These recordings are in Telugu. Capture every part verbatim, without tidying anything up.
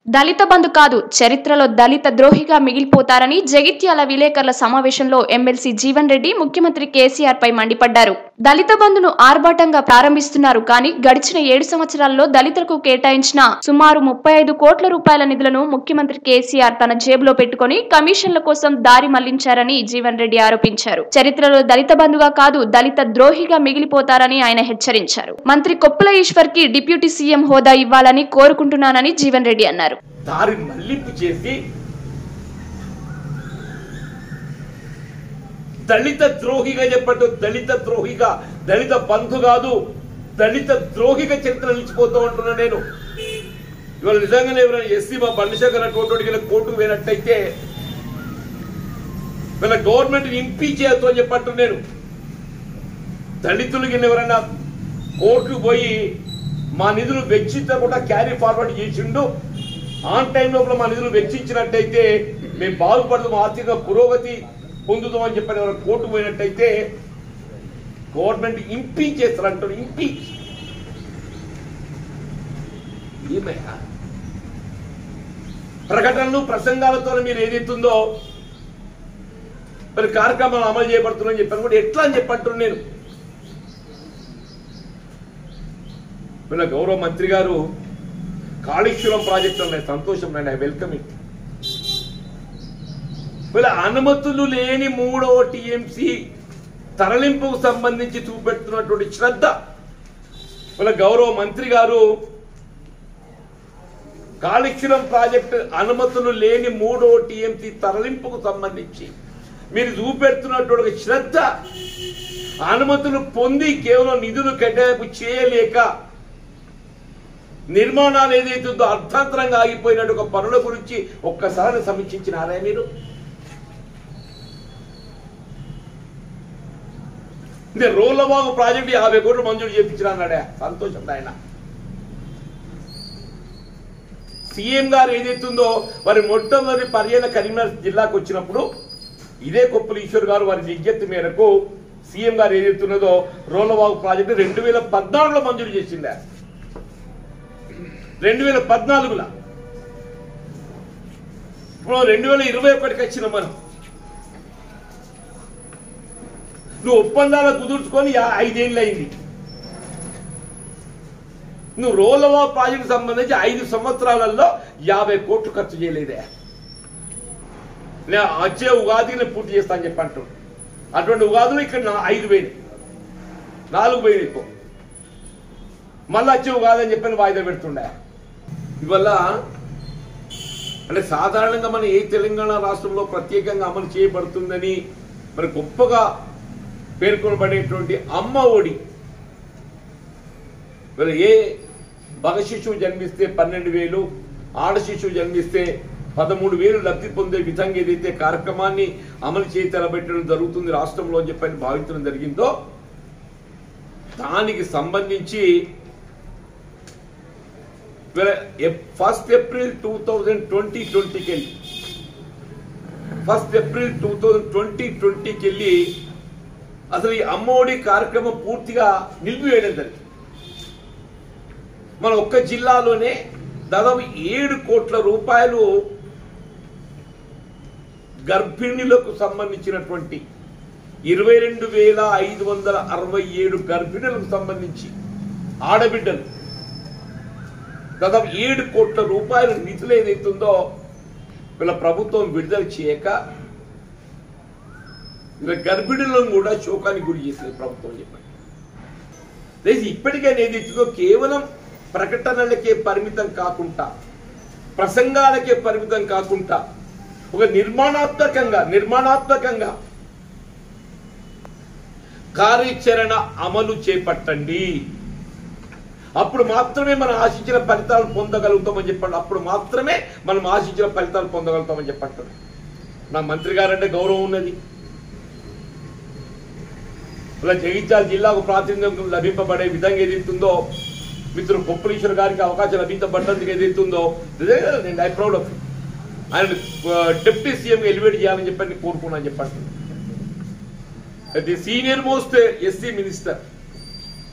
దళిత బంధు కాదు, చరిత్రలో దళిత ద్రోహిగా మిగిలిపోతారని జగిత్యాల విలేకరుల సమావేశంలో ఎమ్మెల్సీ జీవన్ రెడ్డి ముఖ్యమంత్రి కేసీఆర్ పై మండిపడ్డారు. దళిత బంధును ఆర్భాటంగా ప్రారంభిస్తున్నారు కానీ గడిచిన ఏడు సంవత్సరాల్లో దళితులకు కేటాయించిన సుమారు ముప్పై ఐదు కోట్ల రూపాయల నిధులను ముఖ్యమంత్రి కేసీఆర్ తన జేబులో పెట్టుకుని కమిషన్ల కోసం దారి మళ్లించారని జీవన్ రెడ్డి ఆరోపించారు. చరిత్రలో దళిత బంధుగా కాదు, దళిత ద్రోహిగా మిగిలిపోతారని ఆయన హెచ్చరించారు. మంత్రి కొప్పుల ఈశ్వర్ కి డిప్యూటీ సీఎం హోదా ఇవ్వాలని కోరుకుంటున్నానని జీవన్ రెడ్డి అన్నారు. దారి మళ్లింపు చేసి దళిత ద్రోహిగా చెప్పట్టు దళిత ద్రోహిగా దళిత బంధు కాదు, దళిత ద్రోహిగా చరిత్ర నిలిచిపోతూ ఉంటున్నా. నేను ఇవాళ నిజంగానే ఎవరైనా ఎస్సీ మా బండిశేఖర్ అటువంటి కోర్టుకు పోయినట్టయితే వీళ్ళ గవర్నమెంట్ ఇంపీచ్ చేయొద్దు అని చెప్పట్టు. నేను దళితులకి ఎవరైనా కోర్టుకు పోయి మా నిధులు వెచ్చించకుండా క్యారీ ఫార్వర్డ్ చేసిండు, ఆన్ టైం లోపల మా నిధులు వెచ్చించినట్టయితే మేము బాగుపడతాం, ఆర్థిక పురోగతి పొందుతాం అని చెప్పని ఎవరైనా కోర్టు పోయినట్టయితే గవర్నమెంట్ ఇంపీచ్ చేస్తారంటారు. ఇంపీచ్ ఏమయ్యా ప్రకటనలు ప్రసంగాలతో మీరు ఏదైతుందో మరి కార్యక్రమాలు అమలు చేయబడుతున్నాయని చెప్పాను కూడా ఎట్లా అని చెప్పంటున్నాను. నేను వీళ్ళ గౌరవ మంత్రి గారు కాళేశ్వరం ప్రాజెక్టు ఉన్నాయి, సంతోషం అండి, ఐ వెల్కమ్ ఇట్. వీళ్ళ అనుమతులు లేని మూడవ టీఎంసీ తరలింపుకు సంబంధించి చూపెడుతున్నటువంటి శ్రద్ధ వీళ్ళ గౌరవ మంత్రి గారు కాళేశ్వరం ప్రాజెక్టు అనుమతులు లేని మూడవ టీఎంసీ తరలింపుకు సంబంధించి మీరు చూపెడుతున్నటువంటి శ్రద్ధ, అనుమతులు పొంది కేవలం నిధులు కేటాయింపు చేయలేక నిర్మాణాలు ఏదైతుందో అర్థాంతరంగా ఆగిపోయినట్టు ఒక పనుల గురించి ఒక్కసారి సమీక్షించినారా మీరు? రోళ్లబాగు ప్రాజెక్టు యాభై కోట్లు మంజూరు చేయించిన అన్నాడే, సంతోషం. ఆయన సీఎం గారు ఏదైతుందో వారి మొట్టమొదటి పర్యటన కరీంనగర్ జిల్లాకు వచ్చినప్పుడు ఇదే కొప్పుల ఈశ్వర్ గారు వారి విజ్ఞప్తి మేరకు సీఎం గారు ఏదైతున్నదో రోళ్లబాగు ప్రాజెక్టు రెండు వేల పద్నాలుగులో మంజూరు చేసిండే. రెండు వేల పద్నాలుగులో ఇప్పుడు రెండు వేల ఇరవై ఒకటికి వచ్చిన మనం నువ్వు ఒప్పందాలు కుదుర్చుకొని ఐదేళ్ళు అయింది. నువ్వు రోలవా ప్రాజెక్టు సంబంధించి ఐదు సంవత్సరాలలో యాభై కోట్లు ఖర్చు చేయలేదే. నేను వచ్చే ఉగాదికి నేను పూర్తి చేస్తాను చెప్పి అంటు అటువంటి ఉగాదులు ఇక్కడ ఐదు వేలు నాలుగు వేలు ఎక్కువ మళ్ళీ వచ్చే ఉగాది అని చెప్పని వాయిదా పెడుతుండే. ఇవల్ల అంటే సాధారణంగా మన ఏ తెలంగాణ రాష్ట్రంలో ప్రత్యేకంగా అమలు చేయబడుతుందని మరి గొప్పగా పేర్కొనబడేటువంటి అమ్మ ఒడి, ఏ మగ శిశువు జన్మిస్తే పన్నెండు వేలు ఆడ శిశువు జన్మిస్తే పదమూడు వేలు లబ్ధి పొందే విధంగా ఏదైతే కార్యక్రమాన్ని అమలు చేసి తలబెట్టడం జరుగుతుంది రాష్ట్రంలో అని చెప్పని భావించడం జరిగిందో దానికి సంబంధించి first April two thousand twenty ట్వంటీకి వెళ్ళి first April two thousand twenty ట్వంటీకి వెళ్ళి అసలు ఈ అమ్మఒడి కార్యక్రమం పూర్తిగా నిలిపివేయడం జరిగింది. మన ఒక్క జిల్లాలోనే దాదాపు ఏడు కోట్ల రూపాయలు గర్భిణులకు సంబంధించినటువంటి ఇరవై రెండు వేల ఐదు వందల అరవై ఏడు గర్భిణులకు సంబంధించి ఆడబిడ్డలు దాదాపు ఏడు కోట్ల రూపాయల నిధులు ఏదైతుందో వీళ్ళ ప్రభుత్వం విడుదల చేయక వీళ్ళ గర్భిణులను కూడా శోకానికి గురి చేసింది ప్రభుత్వం చెప్పండి. ఇప్పటికైనా ఏదైతుందో కేవలం ప్రకటనలకే పరిమితం కాకుండా ప్రసంగాలకే పరిమితం కాకుండా ఒక నిర్మాణాత్మకంగా నిర్మాణాత్మకంగా కార్యాచరణ అమలు చేపట్టండి. అప్పుడు మాత్రమే మనం ఆశించిన ఫలితాలు పొందగలుగుతామని చెప్పండి. అప్పుడు మాత్రమే మనం ఆశించిన ఫలితాలు పొందగలుగుతామని చెప్పండి. నా మంత్రి గారంటే గౌరవం ఉన్నది. ఇలా జగిత్యాల జిల్లాకు ప్రాతినిధ్యం లభింపబడే విధంగా ఏదైతుందో మిత్రుడు కొప్పుల ఈశ్వర్ గారికి అవకాశం లభించబడ్డందుకు ఏదైతుందో నేను ఐ ప్రౌడ్ ఆఫ్ ఆయన డిప్యూటీ సీఎం ఎలివేట్ చేయాలని చెప్పని కోరుకున్నాను చెప్పండి. The senior most SC minister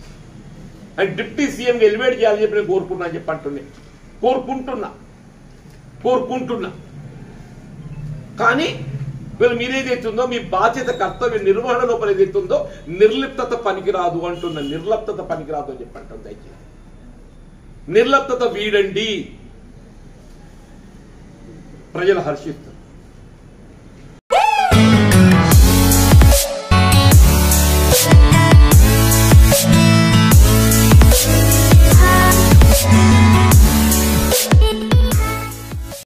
and deputy CM elevate చేయాలని చెప్పి నేను కోరుకున్నా చెప్పంటున్నా కోరుకుంటున్నా కోరుకుంటున్నా. కానీ వీళ్ళు మీరేదైతుందో మీ బాధ్యత కర్తవ్య నిర్వహణ లోపల ఏదైతుందో నిర్లిప్తత పనికిరాదు అంటున్నా. నిర్లిప్తత పనికిరాదు అని చెప్పంటాం. దయచేసి నిర్లిప్తత వీడండి, ప్రజలు హర్షిస్తారు.